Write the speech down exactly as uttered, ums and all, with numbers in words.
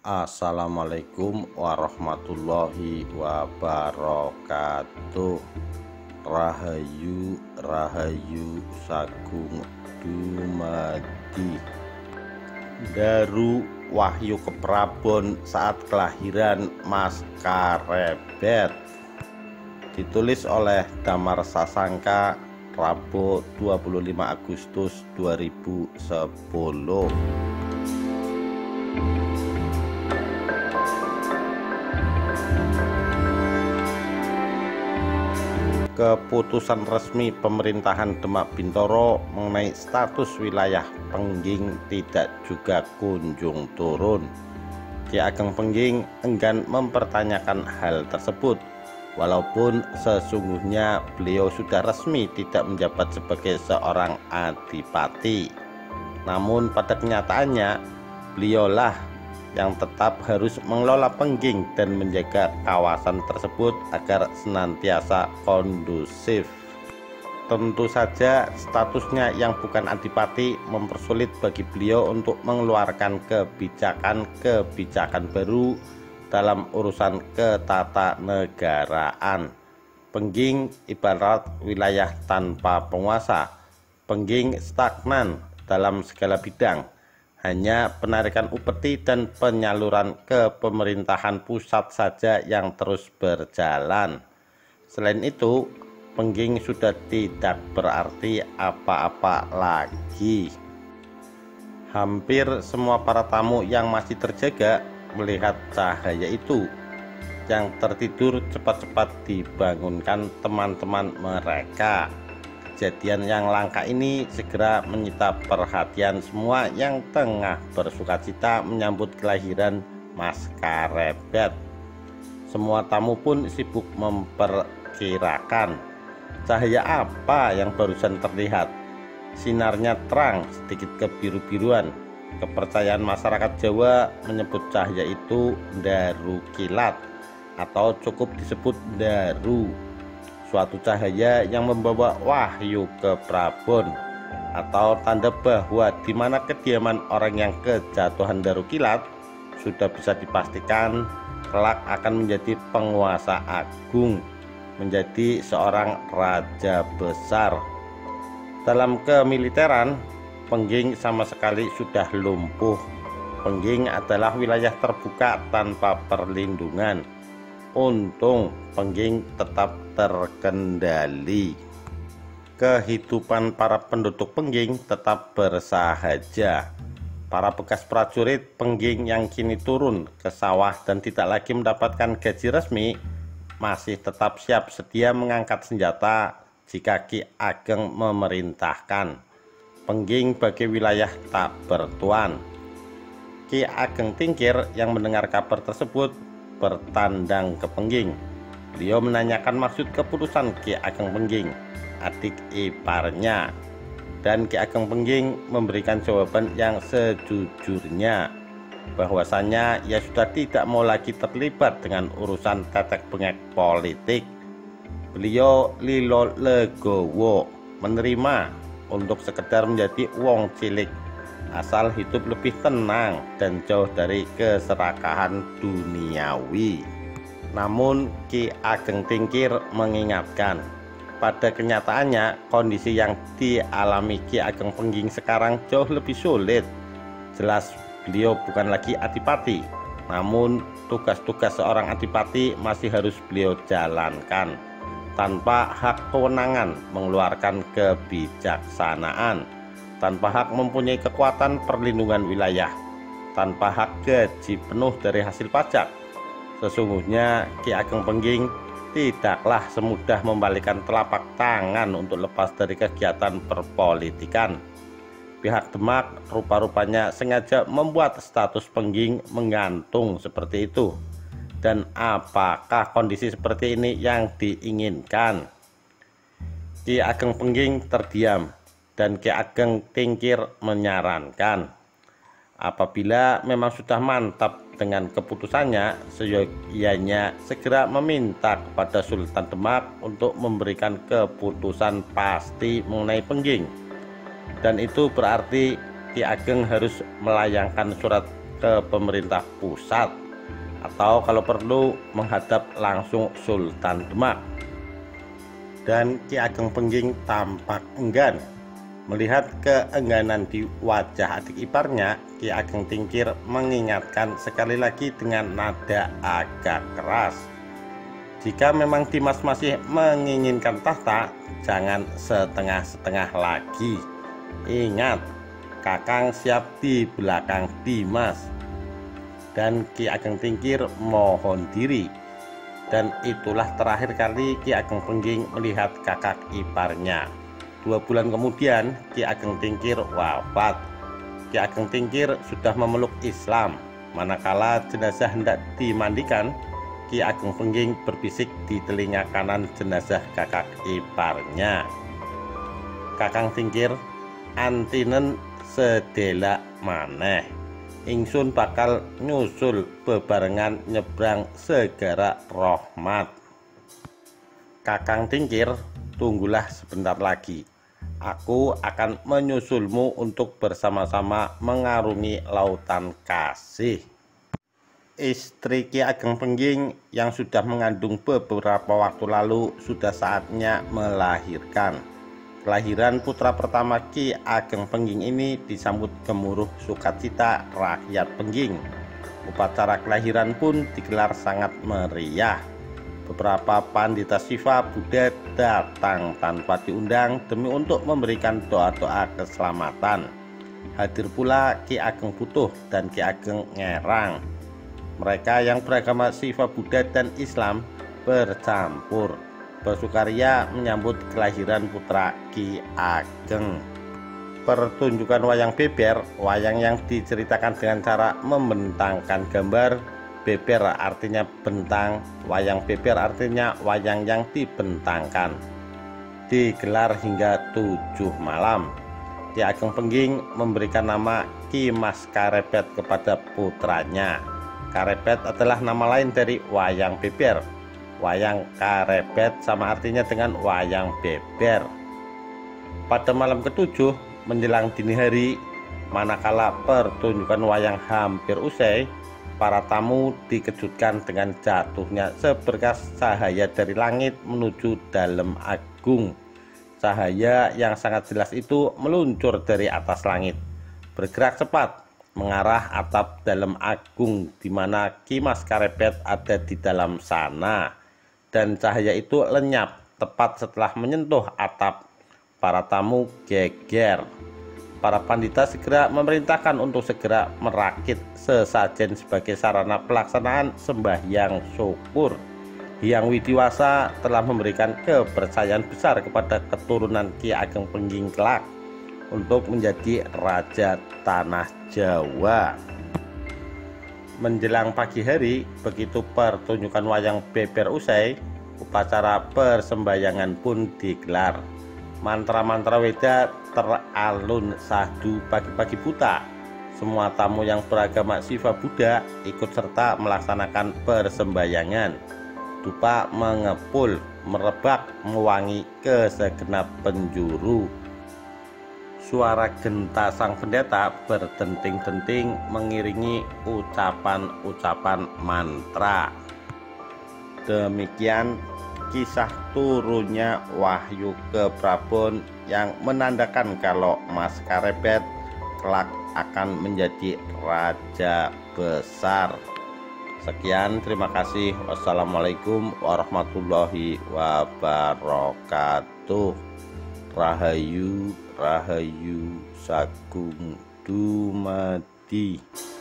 Assalamualaikum warahmatullahi wabarakatuh. Rahayu Rahayu Sagung Dumadi. Daru wahyu keprabon saat kelahiran Mas Karebet. Ditulis oleh Damar Sasangka, Rabu dua puluh lima Agustus dua ribu sepuluh. Keputusan resmi pemerintahan Demak Bintoro mengenai status wilayah Pengging tidak juga kunjung turun. Ki Ageng Pengging enggan mempertanyakan hal tersebut, walaupun sesungguhnya beliau sudah resmi tidak menjabat sebagai seorang adipati. Namun pada kenyataannya beliaulah yang tetap harus mengelola Pengging dan menjaga kawasan tersebut agar senantiasa kondusif. Tentu saja statusnya yang bukan adipati mempersulit bagi beliau untuk mengeluarkan kebijakan-kebijakan baru dalam urusan ketatanegaraan. Pengging ibarat wilayah tanpa penguasa. Pengging stagnan dalam segala bidang. Hanya penarikan upeti dan penyaluran ke pemerintahan pusat saja yang terus berjalan. Selain itu, Pengging sudah tidak berarti apa-apa lagi. Hampir semua para tamu yang masih terjaga melihat cahaya itu. Yang tertidur cepat-cepat dibangunkan teman-teman mereka. Kejadian yang langka ini segera menyita perhatian semua yang tengah bersukacita menyambut kelahiran Mas Karebet. Semua tamu pun sibuk memperkirakan cahaya apa yang barusan terlihat. Sinarnya terang, sedikit kebiru-biruan. Kepercayaan masyarakat Jawa menyebut cahaya itu daru kilat atau cukup disebut daru. Suatu cahaya yang membawa wahyu ke Prabon, atau tanda bahwa di mana kediaman orang yang kejatuhan daru kilat sudah bisa dipastikan kelak akan menjadi penguasa agung, menjadi seorang raja besar. Dalam kemiliteran, Pengging sama sekali sudah lumpuh. Pengging adalah wilayah terbuka tanpa perlindungan. Untung Pengging tetap terkendali. Kehidupan para penduduk Pengging tetap bersahaja. Para bekas prajurit Pengging yang kini turun ke sawah dan tidak lagi mendapatkan gaji resmi masih tetap siap sedia mengangkat senjata jika Ki Ageng memerintahkan. Pengging bagi wilayah tak bertuan. Ki Ageng Tingkir yang mendengar kabar tersebut bertandang ke Pengging. Beliau menanyakan maksud keputusan Ki Ageng Pengging, adik iparnya, dan Ki Ageng Pengging memberikan jawaban yang sejujurnya, bahwasanya ia sudah tidak mau lagi terlibat dengan urusan tetek bengek politik. Beliau lilo legowo, menerima untuk sekedar menjadi wong cilik, asal hidup lebih tenang dan jauh dari keserakahan duniawi. Namun Ki Ageng Tingkir mengingatkan, pada kenyataannya kondisi yang dialami Ki Ageng Pengging sekarang jauh lebih sulit. Jelas beliau bukan lagi adipati, namun tugas-tugas seorang adipati masih harus beliau jalankan tanpa hak kewenangan mengeluarkan kebijaksanaan, tanpa hak mempunyai kekuatan perlindungan wilayah, tanpa hak gaji penuh dari hasil pajak. Sesungguhnya Ki Ageng Pengging tidaklah semudah membalikkan telapak tangan untuk lepas dari kegiatan perpolitikan. Pihak Demak rupa-rupanya sengaja membuat status Pengging menggantung seperti itu. Dan apakah kondisi seperti ini yang diinginkan? Ki Ageng Pengging terdiam dan Ki Ageng Tingkir menyarankan, apabila memang sudah mantap dengan keputusannya, seyogyanya segera meminta kepada Sultan Demak untuk memberikan keputusan pasti mengenai Pengging. Dan itu berarti Ki Ageng harus melayangkan surat ke pemerintah pusat, atau kalau perlu menghadap langsung Sultan Demak. Dan Ki Ageng Pengging tampak enggan. Melihat keengganan di wajah adik iparnya, Ki Ageng Tingkir mengingatkan sekali lagi dengan nada agak keras. Jika memang Dimas masih menginginkan tahta, jangan setengah-setengah lagi. Ingat, Kakang siap di belakang Dimas. Dan Ki Ageng Tingkir mohon diri. Dan itulah terakhir kali Ki Ageng Pengging melihat kakak iparnya. Dua bulan kemudian Ki Ageng Tingkir wafat. Ki Ageng Tingkir sudah memeluk Islam. Manakala jenazah hendak dimandikan, Ki Ageng Pengging berbisik di telinga kanan jenazah kakak iparnya, "Kakang Tingkir, antinen sedela maneh. Ingsun bakal nyusul bebarengan nyebrang Segara Rahmat. Kakang Tingkir, tunggulah sebentar lagi. Aku akan menyusulmu untuk bersama-sama mengarungi lautan kasih." Istri Ki Ageng Pengging yang sudah mengandung beberapa waktu lalu sudah saatnya melahirkan. Kelahiran putra pertama Ki Ageng Pengging ini disambut gemuruh sukacita rakyat Pengging. Upacara kelahiran pun digelar sangat meriah. Beberapa pandita Siva Buddha datang tanpa diundang demi untuk memberikan doa-doa keselamatan. Hadir pula Ki Ageng Butuh dan Ki Ageng Ngerang. Mereka yang beragama Siva Buddha dan Islam bercampur, bersukaria menyambut kelahiran putra Ki Ageng. Pertunjukan wayang beber, wayang yang diceritakan dengan cara membentangkan gambar. Beber artinya bentang, wayang beber artinya wayang yang dibentangkan. Digelar hingga tujuh malam. Ki Ageng Pengging memberikan nama Ki Mas Karepet kepada putranya. Karepet adalah nama lain dari wayang beber. Wayang karepet sama artinya dengan wayang beber. Pada malam ketujuh menjelang dini hari, manakala pertunjukan wayang hampir usai, para tamu dikejutkan dengan jatuhnya seberkas cahaya dari langit menuju Dalem Agung. Cahaya yang sangat jelas itu meluncur dari atas langit, bergerak cepat mengarah atap Dalem Agung, di mana Ki Mas Karepet ada di dalam sana. Dan cahaya itu lenyap tepat setelah menyentuh atap. Para tamu geger. Para pandita segera memerintahkan untuk segera merakit sesajen sebagai sarana pelaksanaan sembahyang syukur. Hyang Widiwasa telah memberikan kepercayaan besar kepada keturunan Ki Ageng Pengging kelak untuk menjadi raja tanah Jawa. Menjelang pagi hari, begitu pertunjukan wayang beber usai, upacara persembahyangan pun digelar. Mantra-mantra Weda teralun sahdu pagi-pagi buta. Semua tamu yang beragama Siva Buddha ikut serta melaksanakan persembahyangan. Dupa mengepul, merebak, mewangi ke segenap penjuru. Suara genta sang pendeta berdenting-denting mengiringi ucapan-ucapan mantra. Demikian kisah turunnya wahyu ke Prabon yang menandakan kalau Mas Karepet kelak akan menjadi raja besar. Sekian, terima kasih. Wassalamualaikum warahmatullahi wabarakatuh. Rahayu, Rahayu Sagung Dumadi.